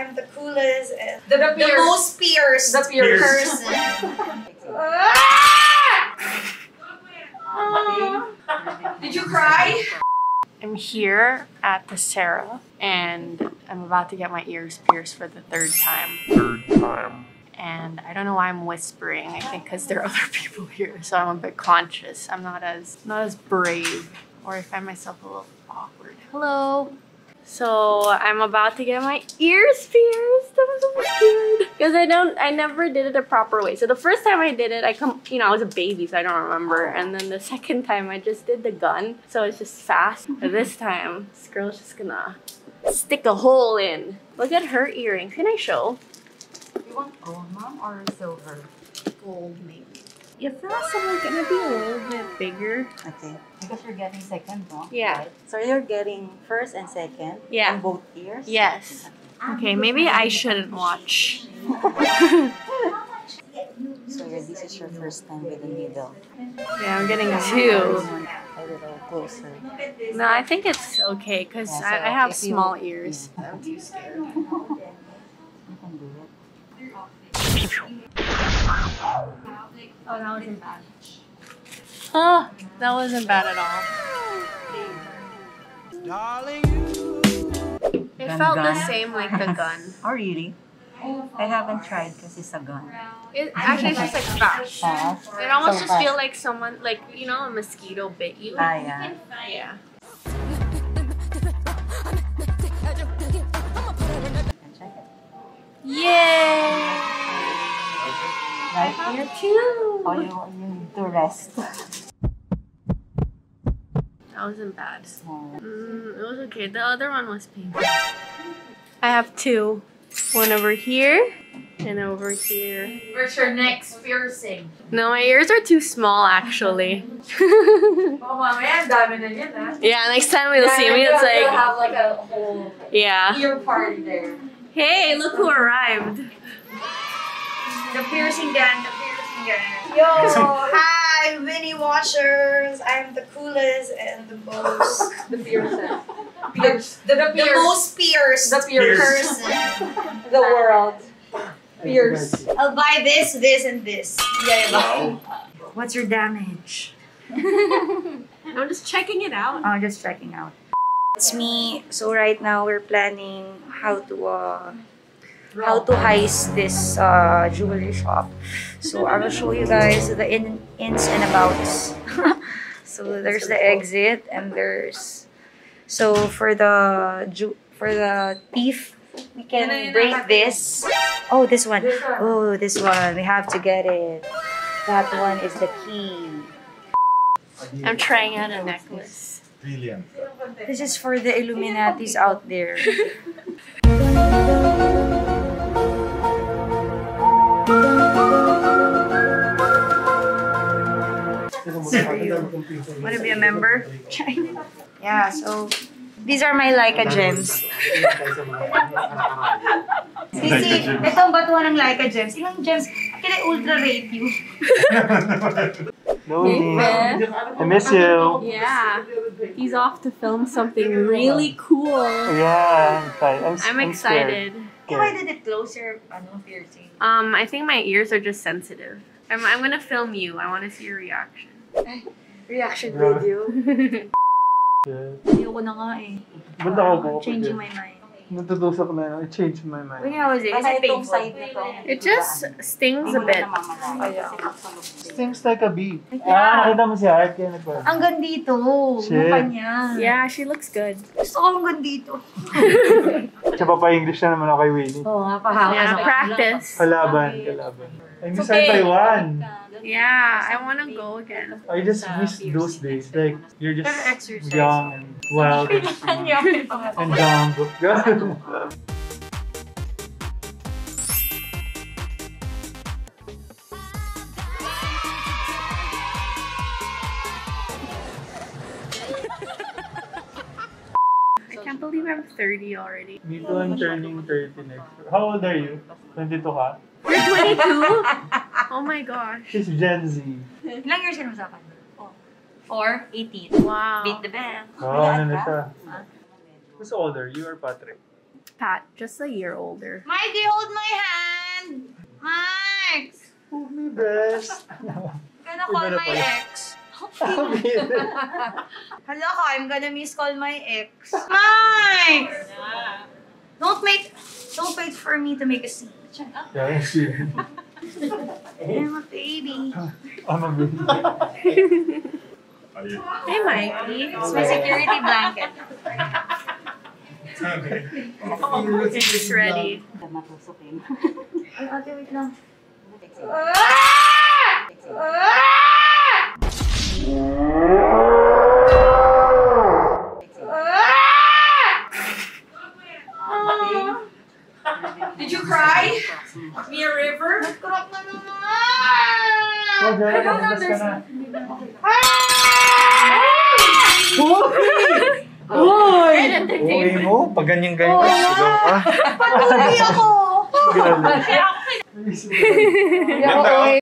I'm the coolest and The most fierce person. Did you cry? I'm here at Tessera and I'm about to get my ears pierced for the third time. And I don't know why I'm whispering. I think because there are other people here, so I'm a bit conscious. I'm not as brave, or I find myself a little awkward. Hello. So I'm about to get my ears pierced. I'm so scared because I never did it the proper way. So the first time I did it, I was a baby, so I don't remember. And then the second time I just did the gun, so it's just fast. But this time, this girl's just gonna stick a hole in. Look at her earrings. Can I show? You want gold, mom, or silver? Gold, maybe. You feel like gonna be a little bit bigger. Okay. Because you're getting second, no? Yeah. Right? So you're getting first and second? Yeah. On both ears? Yes. Okay, maybe I shouldn't watch. So this is your first time with the needle. Yeah, I'm getting two. A little closer. No, I think it's okay because Yeah, so I have if you- small ears. Yeah. I'm too scared. You can do it. Oh, that wasn't bad. Oh, that wasn't bad at all. It felt the same like the gun. Oh, really? I haven't tried because it's a gun. It actually it's just like fast. Fast. It almost So just feel fast. like someone, like, you know, a mosquito bit you. Ah, yeah. Yeah. Check it. Yay! Right here too. Oh, you need to rest. That wasn't bad. Small. It was okay. The other one was painful. I have two. One over here and over here. Where's your next piercing? No, my ears are too small actually. Oh, mamaya, dami na yan, ah. Yeah, next time we'll see me, it's We'll like, have like a whole yeah. ear party there. Hey, look who arrived. The piercing gang, the piercing gang. Yo, hi, Winnie watchers. I'm the coolest and the most The fiercest. the most fierce person in the world. Fierce. I'll buy this, and this. Yeah, Wow. What's your damage? I'm just checking it out. Oh, just checking out. It's me. So right now we're planning how to heist this jewelry shop. So I will show you guys the ins and outs. So there's the exit and there's for the thief we can break this. Oh, this one. Oh, this one. We have to get it. That one is the key. I'm trying out a necklace. Brilliant. This is for the Illuminatis out there. Want to be a member? Yeah, so these are my Leica gems. Sisi, ito ang batuhan ng Leica gems. Ilang gems? Can I ultra rate you? No, I miss you. Yeah. He's off to film something really cool. Yeah, I'm excited. Why did it close your piercing? I think my ears are just sensitive. I'm gonna film you. I want to see your reaction. Reaction Yeah. video. Yeah. Ayoko na nga eh. Ba't ako po? Changing my mind. Natutusok na. I changed my mind. When I was it, is it painful? It just stings a bit. Seems like a bee. Yeah. Nakita mo si Art kaya nagpa. Ang gandito. Shit. Mukha niya. Yeah, she looks good. Gusto ko ang gandito. Siya pa-English na naman ako kay Winnie. Oo nga, pahawa. Yeah, practice. Kalaban. I miss Taiwan. Yeah, I want to go again. I just miss those days. Like, you're just exercise. young and wild and dumb. I can't believe I'm 30 already. Me too, I'm turning 30 next year. How old are you? 22 ka? You're 22? Oh my gosh. She's Gen Z. Ilang years ka naman sa akin? 4? 18. Wow. Beat the band. Oh, ano na siya? Who's older, you or Patrick? Pat, just a year older. Mikey, hold my hand! Mike! Hold me best. I'm gonna call my ex. Hala ka, I'm gonna miss call my ex. Mike! Don't wait for me to make a scene. Yeah, see. I'm a baby. I'm a baby. Hey, Mikey. It's my security blanket. It's ready. Ay, ate, wait lang. Did you cry? Me a river? Nagkurap na naman! Oh, Jaya, labas ka na. Uy! Uy mo, pag ganyan-ganyan, sigaw ka. Patuloy ako! Ganda.